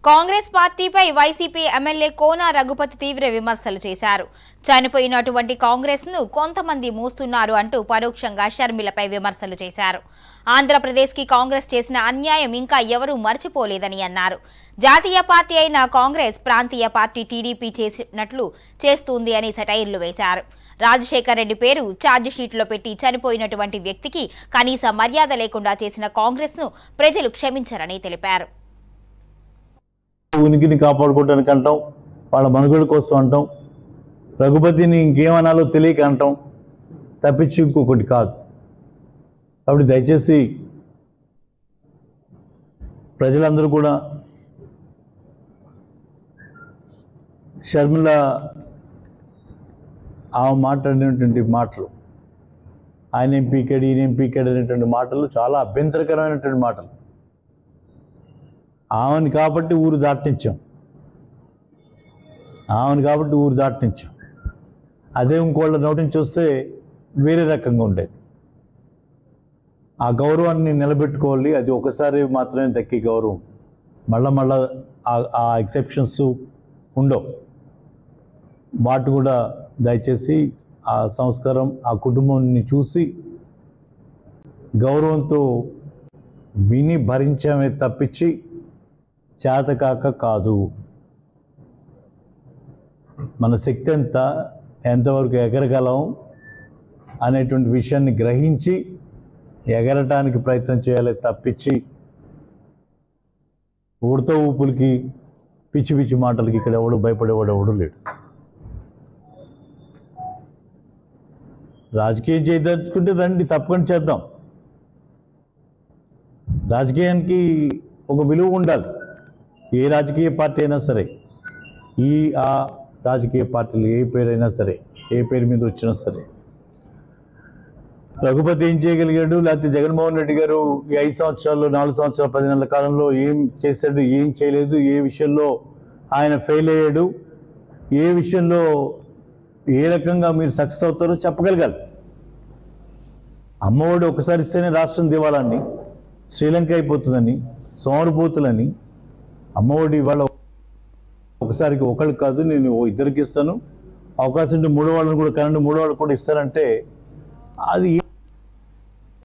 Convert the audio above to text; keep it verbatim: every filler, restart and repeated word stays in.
కాంగ్రెస్ పార్టీపై YCP MLA కోన రఘుపతి తీవ్ర విమర్శలు చేశారు. చనిపోయినటువంటి కాంగ్రెస్ ను కొంతమంది మూస్తున్నారు అంటూ పరోక్షంగా షర్మిలపై విమర్శలు చేశారు. ఆంధ్రప్రదేశ్ కి కాంగ్రెస్ చేసిన అన్యాయం ఇంకా ఎవరూ మర్చిపోలేదని అన్నారు. జాతీయ పార్టీ అయిన కాంగ్రెస్ ప్రాంతీయ పార్టీ టీడీపీ చేసినట్లు చేస్తుంది అని సెటైర్లు వేశారు. రాజశేఖర్ రెడ్డి పేరు ఛార్జ్ షీట్లో పెట్టి చనిపోయినటువంటి వ్యక్తికి కనీస మర్యాద లేకుండా చేసిన కాంగ్రెస్ ను ప్రజలు క్షమించరని తెలిపారు. ఉనికిని కాపాడుకోవడానికి అంటాం, వాళ్ళ మనుగడ కోసం అంటాం, రఘుపతిని ఇంకేమనాలో తెలియక అంటాం తప్పించి ఇంకొకటి కాదు. కాబట్టి దయచేసి ప్రజలందరూ కూడా షర్మిల ఆ మాట్లాడినటువంటి మాటలు, ఆయన ఏం పీకాడు ఈయన ఏం పీకాడు అనేటువంటి మాటలు చాలా అభ్యంతరకరమైనటువంటి మాటలు. ఆమెను కాబట్టి ఊరు దాటించాం ఆమెను కాబట్టి ఊరు దాటించాం అదే ఇంకోళ్ళ నోటిని చూస్తే వేరే రకంగా ఉండేది. ఆ గౌరవాన్ని నిలబెట్టుకోవాలి. అది ఒకసారి మాత్రమే దక్కే గౌరవం, మళ్ళా మళ్ళా ఆ ఎక్సెప్షన్స్ ఉండవు. వాటి కూడా దయచేసి ఆ సంస్కారం, ఆ కుటుంబాన్ని చూసి గౌరవంతో విని భరించమే తప్పించి చేతకాక కాదు. మన శక్తి ఎంత ఎంతవరకు ఎగరగలం అనేటువంటి విషయాన్ని గ్రహించి ఎగరటానికి ప్రయత్నం చేయాలి తప్పించి ఊరితో ఊపులకి పిచ్చి పిచ్చి మాటలకి ఇక్కడ ఎవడు భయపడేవాడు ఎవడు లేడు. రాజకీయం చేయదలుచుకుంటే రండి, తప్పకుండా చేద్దాం. రాజకీయానికి ఒక విలువ ఉండాలి. ఏ రాజకీయ పార్టీ అయినా సరే, ఈ ఆ రాజకీయ పార్టీలు ఏ పేరైనా సరే, ఏ పేరు మీద వచ్చినా సరే, రఘుపతి ఏం చేయగలిగాడు, లేకపోతే జగన్మోహన్ రెడ్డి గారు ఈ ఐదు సంవత్సరాలు నాలుగు సంవత్సరాల పది నెలల కాలంలో ఏం చేశాడు, ఏం చేయలేదు, ఏ విషయంలో ఆయన ఫెయిల్ అయ్యాడు, ఏ విషయంలో ఏ రకంగా మీరు సక్సెస్ అవుతారో చెప్పగలగాలి. అమ్మఒడి ఒకసారి ఇస్తేనే రాష్ట్రం దివాలని, శ్రీలంక అయిపోతుందని, సోమరిపోతులని, అమ్మఒడి ఇవాళ ఒకసారికి ఒకళ్ళకి కాదు నేను ఇద్దరికి ఇస్తాను, అవకాశం ఉంటే మూడో వాళ్ళని కూడా కరెంట్ మూడో వాళ్ళకి కూడా ఇస్తానంటే అది